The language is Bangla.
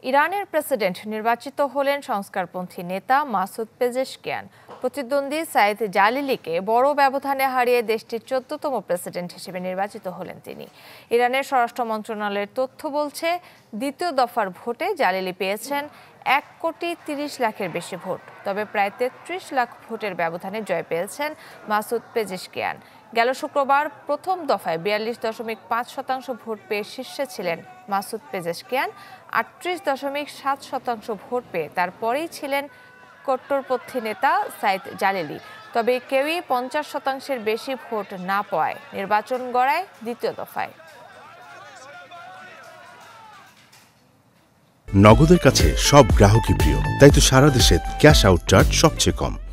ইরানের প্রেসিডেন্ট নির্বাচিত হলেন সংস্কারপন্থী নেতা মাসুদ পেজেশকিয়ান। প্রতিদ্বন্দ্বী সাইদ জালিলিকে বড় ব্যবধানে হারিয়ে দেশটির 14তম প্রেসিডেন্ট হিসেবে নির্বাচিত হলেন তিনি। ইরানের স্বরাষ্ট্র মন্ত্রণালয়ের তথ্য বলছে, দ্বিতীয় দফার ভোটে জালিলি পেয়েছেন 1,30,00,000-এর বেশি ভোট। তবে প্রায় 33 লাখ ভোটের ব্যবধানে জয় পেয়েছেন মাসুদ পেজেশকিয়ান। গেল শুক্রবার প্রথম দফায় 42.5% ভোট পেয়ে শীর্ষে ছিলেন মাসুদ পেজেশকিয়ান। 38.7% ভোট পেয়ে তারপরেই ছিলেন কট্টরপন্থী নেতা সাইদ জালিলি। তবে কেউই 50%-এর বেশি ভোট না পাওয়ায় নির্বাচন গড়ায় দ্বিতীয় দফায়। নগদের কাছে সব গ্রাহকই প্রিয়, তাই তো সারা দেশে ক্যাশ আউট চার্জ সবচেয়ে কম।